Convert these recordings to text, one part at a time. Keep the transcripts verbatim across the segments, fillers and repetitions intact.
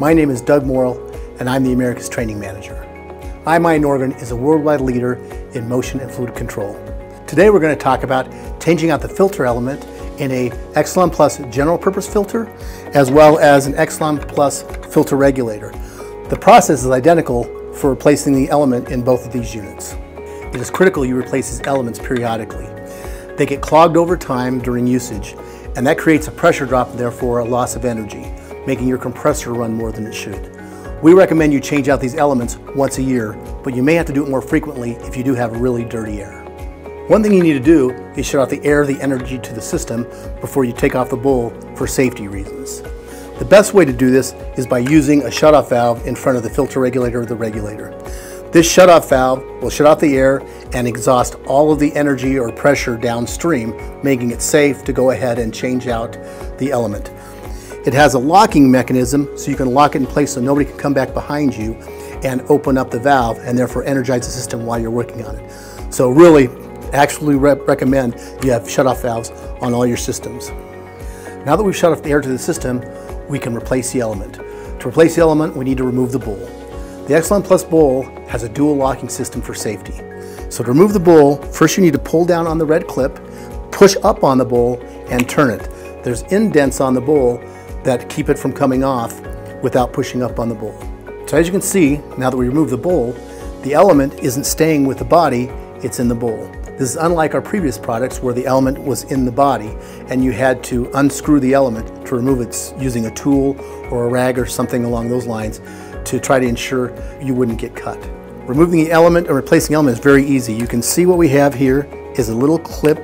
My name is Doug Morrill, and I'm the Americas Training Manager. I M I Norgren is a worldwide leader in motion and fluid control. Today we're going to talk about changing out the filter element in a Excelon Plus general purpose filter, as well as an Excelon Plus filter regulator. The process is identical for replacing the element in both of these units. It is critical you replace these elements periodically. They get clogged over time during usage, and that creates a pressure drop and therefore a loss of energy, making your compressor run more than it should. We recommend you change out these elements once a year, but you may have to do it more frequently if you do have really dirty air. One thing you need to do is shut off the air, the energy to the system before you take off the bowl for safety reasons. The best way to do this is by using a shutoff valve in front of the filter regulator or the regulator. This shutoff valve will shut off the air and exhaust all of the energy or pressure downstream, making it safe to go ahead and change out the element. It has a locking mechanism so you can lock it in place so nobody can come back behind you and open up the valve and therefore energize the system while you're working on it. So really, actually re recommend you have shutoff valves on all your systems. Now that we've shut off the air to the system, we can replace the element. To replace the element, we need to remove the bowl. The Excelon Plus bowl has a dual locking system for safety. So to remove the bowl, first you need to pull down on the red clip, push up on the bowl, and turn it. There's indents on the bowl that keep it from coming off without pushing up on the bowl. So as you can see, now that we remove the bowl, the element isn't staying with the body, it's in the bowl. This is unlike our previous products where the element was in the body and you had to unscrew the element to remove it using a tool or a rag or something along those lines to try to ensure you wouldn't get cut. Removing the element or replacing the element is very easy. You can see what we have here is a little clip.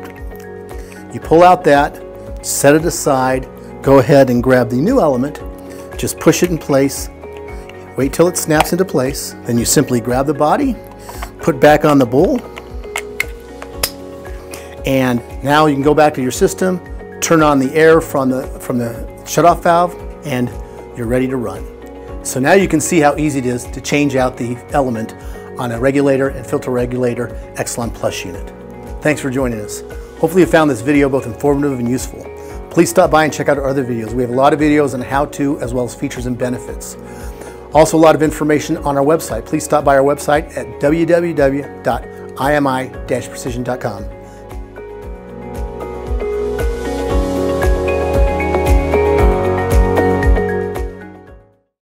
You pull out that, set it aside, go ahead and grab the new element, just push it in place, wait till it snaps into place, then you simply grab the body, put back on the bowl, and now you can go back to your system, turn on the air from the, from the shutoff valve, and you're ready to run. So now you can see how easy it is to change out the element on a regulator and filter regulator Excelon Plus unit. Thanks for joining us. Hopefully you found this video both informative and useful. Please stop by and check out our other videos. We have a lot of videos on how to, as well as features and benefits. Also a lot of information on our website. Please stop by our website at w w w dot i m i dash precision dot com.